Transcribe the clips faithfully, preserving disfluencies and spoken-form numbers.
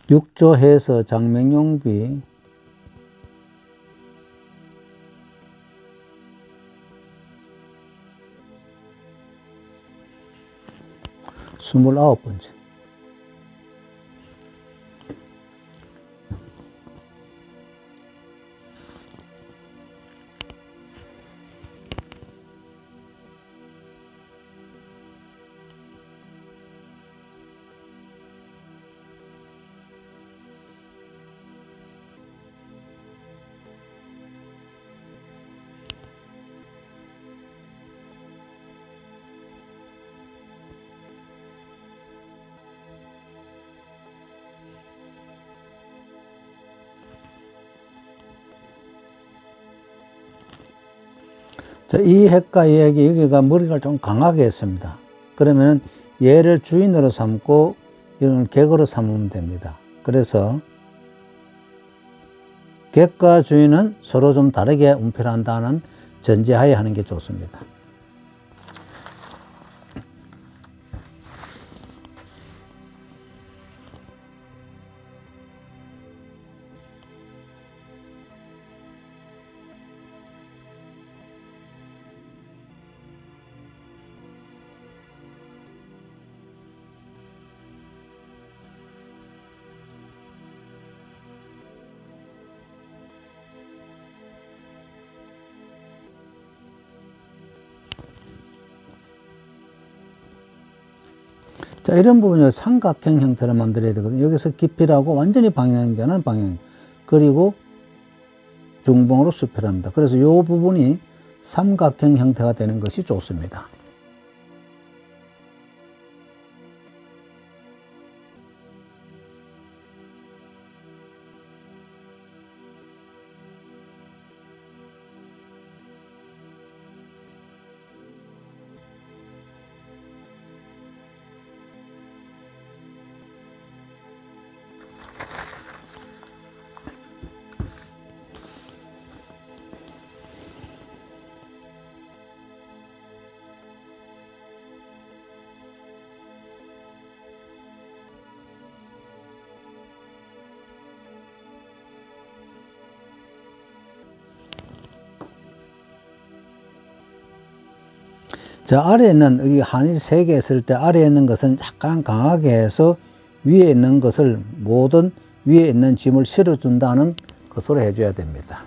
육조 해서 장명용비 스물아홉 번째. 자, 이 핵과 이 핵이 여기가 머리가 좀 강하게 했습니다. 그러면 얘를 주인으로 삼고 이런 객으로 삼으면 됩니다. 그래서 객과 주인은 서로 좀 다르게 운필한다는 전제하에 하는 게 좋습니다. 자, 이런 부분을 삼각형 형태로 만들어야 되거든요. 여기서 깊이라고 완전히 방향전환 방향. 그리고 중봉으로 수필합니다. 그래서 이 부분이 삼각형 형태가 되는 것이 좋습니다. 자, 아래에 있는, 이 한일 세 개 했을 때 아래에 있는 것은 약간 강하게 해서 위에 있는 것을 모든 위에 있는 짐을 실어준다는 것으로 해줘야 됩니다.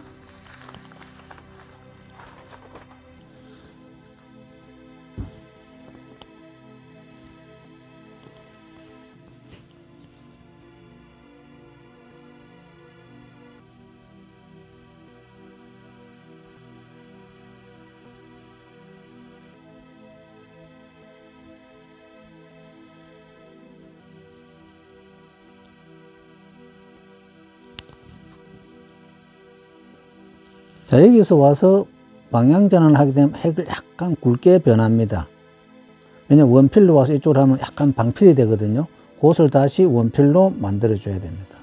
자, 여기서 와서 방향전환을 하게 되면 핵을 약간 굵게 변합니다. 왜냐면 원필로 와서 이쪽으로 하면 약간 방필이 되거든요. 그것을 다시 원필로 만들어줘야 됩니다.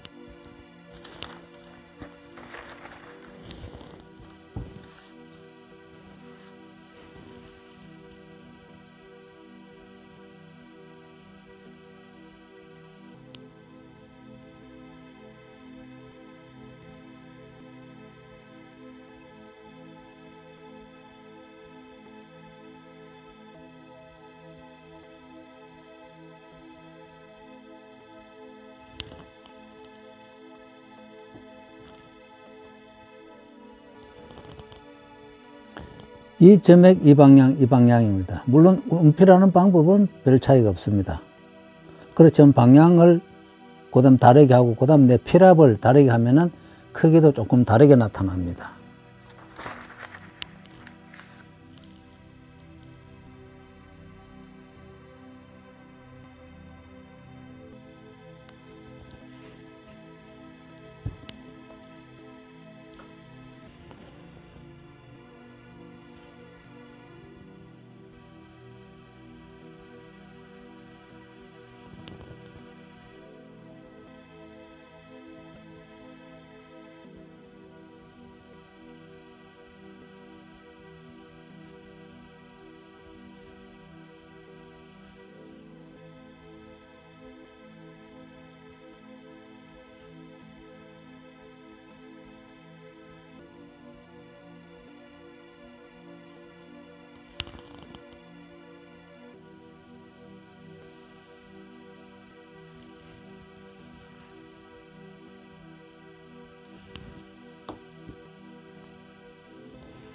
이 점액 이 방향 이 방향입니다. 물론 운필하는 방법은 별 차이가 없습니다. 그렇지만 방향을 그 다음 다르게 하고 그 다음 내 필압을 다르게 하면은 크기도 조금 다르게 나타납니다.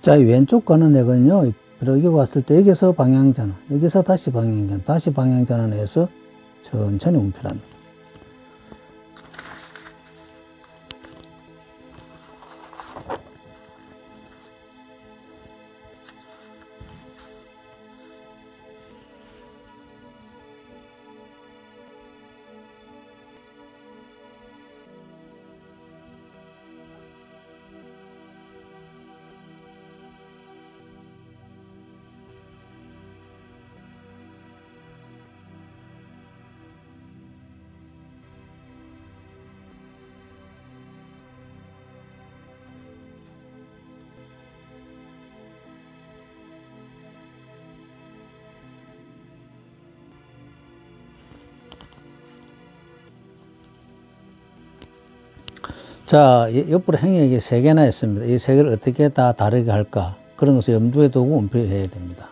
자, 왼쪽 가는 액은요, 여기 왔을 때 여기서 방향전환, 여기서 다시 방향전환, 다시 방향전환해서 천천히 운필합니다. 자, 옆으로 행역이 세 개나 있습니다. 이 세 개를 어떻게 다 다르게 할까? 그런 것을 염두에 두고 운필해야 됩니다.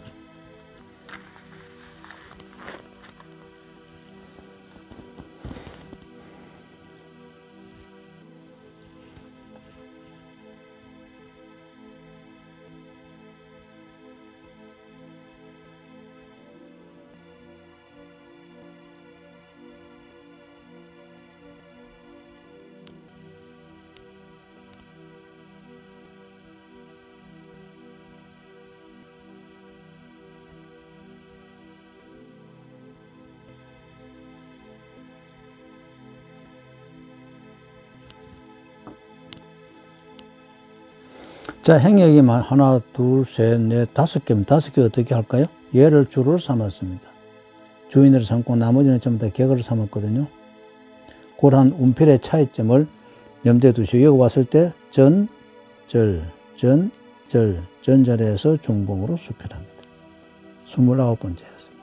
자, 행역이 하나, 둘, 셋, 넷, 다섯 개면 다섯 개 어떻게 할까요? 얘를 주를 삼았습니다. 주인을 삼고 나머지는 전부 다 객을 삼았거든요. 그러한 운필의 차이점을 염두에 두시고 여기 왔을 때 전, 절, 전, 절, 전절에서 중봉으로 수필합니다. 스물아홉 번째였습니다.